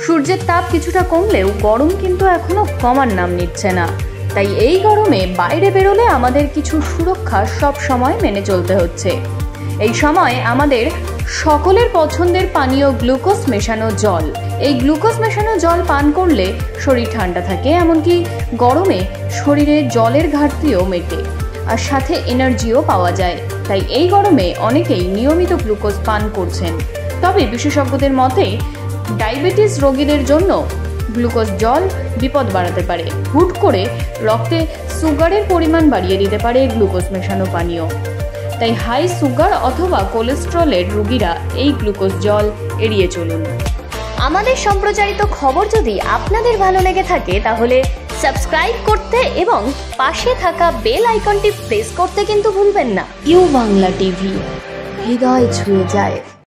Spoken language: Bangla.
সূর্যের তাপ কিছুটা কমলেও গরম কিন্তু এখনো কমার নাম নিচ্ছে না। তাই এই গরমে বাইরে বেরোলে আমাদের কিছু সুরক্ষা সব সময় মেনে চলতে হচ্ছে। এই সময় আমাদের সকলের পছন্দের পানীয় গ্লুকোজ মেশানো জল। এই গ্লুকোজ মেশানো জল পান করলে শরীর ঠান্ডা থাকে, এমনকি গরমে শরীরে জলের ঘাটতিও মেটে, আর সাথে এনার্জিও পাওয়া যায়। তাই এই গরমে অনেকেই নিয়মিত গ্লুকোজ পান করছেন। তবে বিশেষজ্ঞদের মতে ডায়াবেটিস রোগীদের জন্য গ্লুকোজ জল বিপদ বাড়াতে পারে। হুট করে রক্তে সুগারের পরিমাণ বাড়িয়ে দিতে পারে গ্লুকোজ মেশানো পানীয়। তাই হাই সুগার অথবা কোলেস্টেরলের রোগীরা এই গ্লুকোজ জল এড়িয়ে চলুন। আমাদের সম্প্রচারিত খবর যদি আপনাদের ভালো লেগে থাকে তাহলে সাবস্ক্রাইব করতে এবং পাশে থাকা বেল আইকনটি প্রেস করতে কিন্তু ভুলবেন না। ইউ বাংলা টিভি, হৃদয় ছুঁয়ে যায়।